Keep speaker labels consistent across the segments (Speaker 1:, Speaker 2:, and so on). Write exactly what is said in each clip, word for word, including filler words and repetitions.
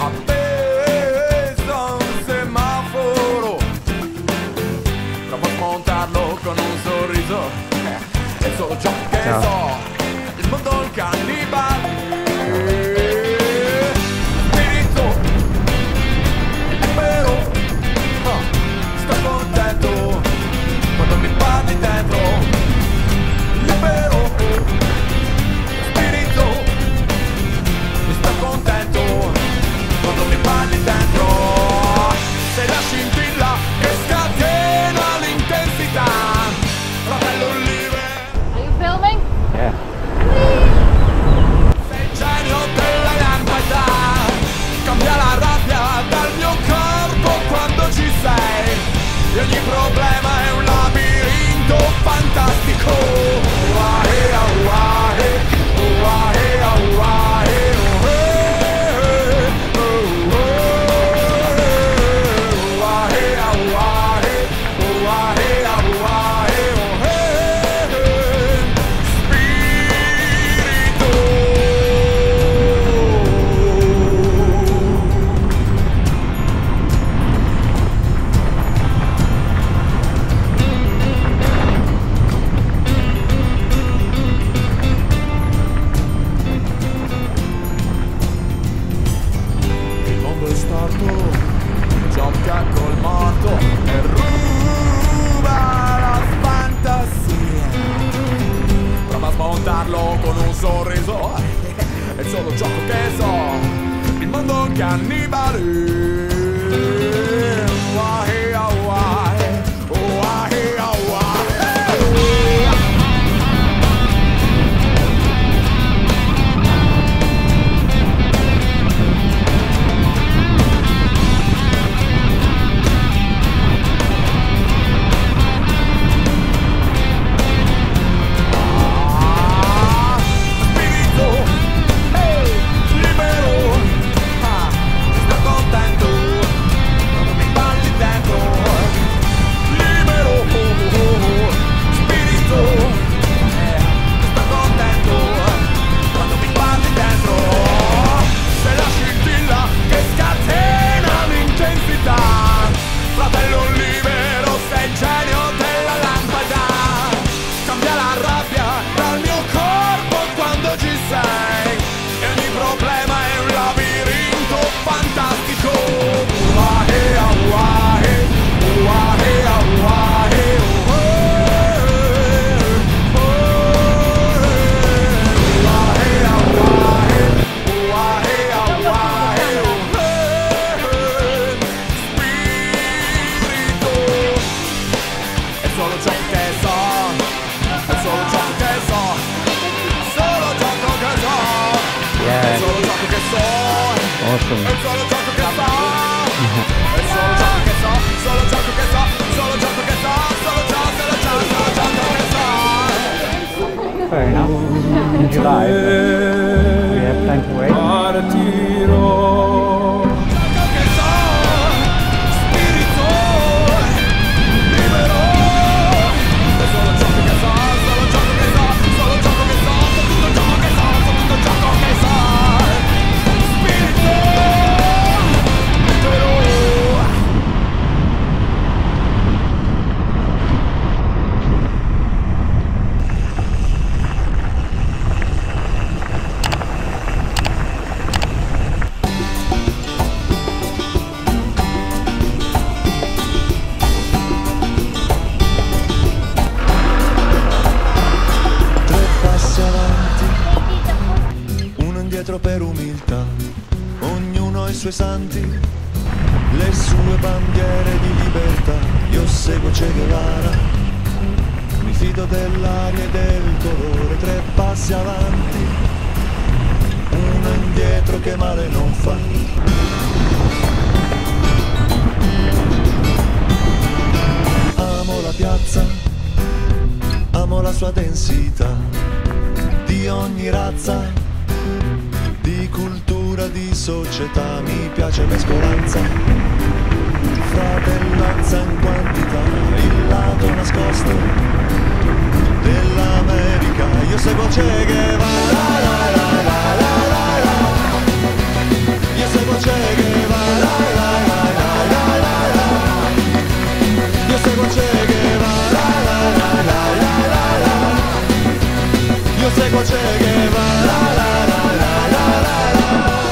Speaker 1: appeso a un semaforo, provo a smontarlo con un sorriso, è solo ciò che
Speaker 2: Ciao.
Speaker 1: so, il mondo il cannibale. E ogni problema è un labirinto fantastico. Uahe, uahe, uahe, uahe, uahe, uahe, uahe, uahe, gioca col morto e ruba la fantasia, prova a smontarlo con un sorriso, è il solo gioco che so, il mondo è un cannibale. Uahe, uahe, uahe, uahe.
Speaker 2: Awesome.
Speaker 1: È solo gioco che so, è solo gioco che so, solo gioco che so, solo gioco che so, solo gioco, solo gioco, solo gioco che so.
Speaker 2: Fair enough. In July, we have time to wait.
Speaker 3: Per umiltà, ognuno ha i suoi santi, le sue bandiere di libertà. Io seguo Che Guevara, mi fido dell'aria e del colore. Tre passi avanti, uno indietro che male non fa. Amo la piazza, amo la sua densità, di ogni razza, di cultura, di società, mi piace mescolanza, fratellanza in quantità, il lato nascosto dell'America. Io seguo Che Guevara, io seguo Che Guevara, la, la, la, la, la, la. Io seguo Che Guevara, la, la, la, la, la, la. Io seguo Che Guevara, la, la, la, la, la, la.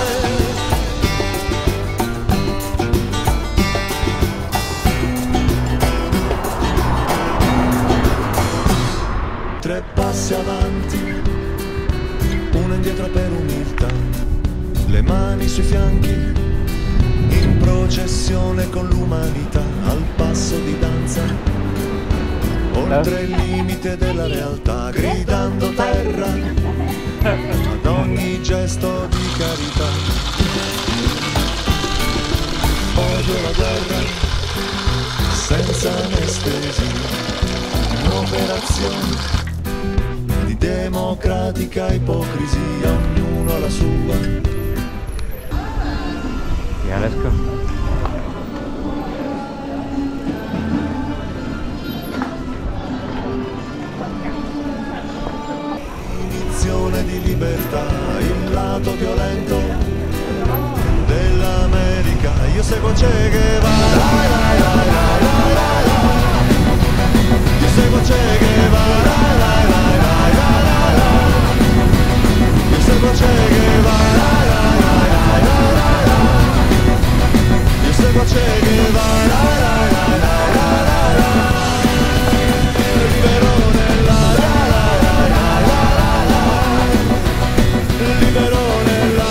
Speaker 3: Tre passi avanti, uno indietro per umiltà, le mani sui fianchi, in processione con l'umanità, al passo di danza, oltre il limite della realtà, gridando terra ad ogni gesto di carità. Odio la guerra senza anestesia, un'operazione di democratica ipocrisia, ognuno la sua.
Speaker 2: Yeah, let's go.
Speaker 3: Definizione di libertà, il lato violento dell'America. Io seguo Che Guevara, io seguo Che Guevara, io seguo Che Guevara, io seguo Che Guevara, libero nella, libero nella,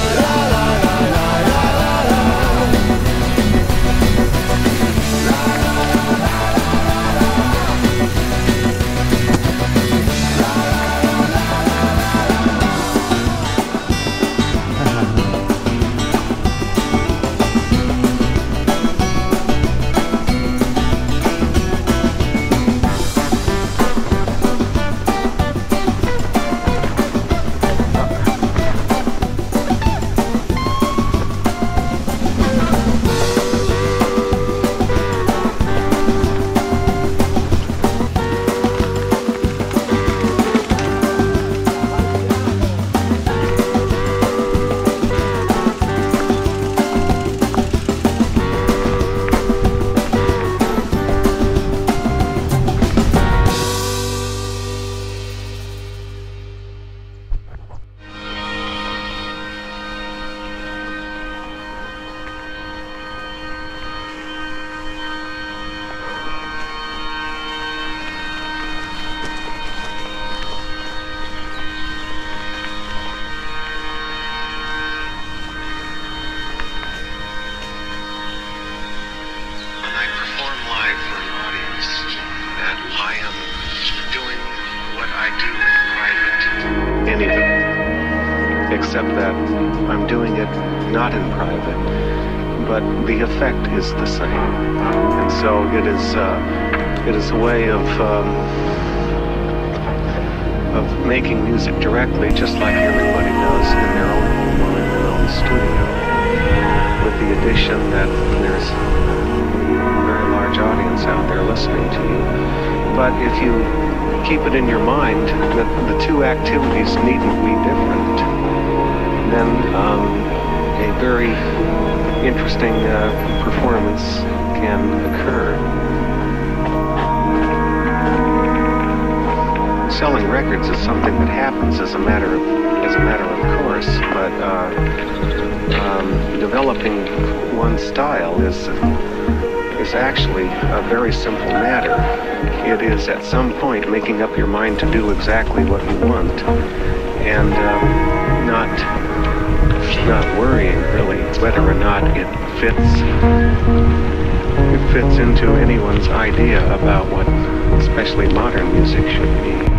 Speaker 4: except that I'm doing it not in private, but the effect is the same. And so it is, uh, it is a way of, um, of making music directly, just like everybody does in their own home or in their own studio, with the addition that there's a very large audience out there listening to you. But if you keep it in your mind that the two activities needn't be different, then um, a very interesting uh, performance can occur. Selling records is something that happens as a matter of as a matter of course, but uh, um, developing one style is is actually a very simple matter. It is at some point making up your mind to do exactly what you want, and um, not not worrying really whether or not it fits it fits into anyone's idea about what especially modern music should be.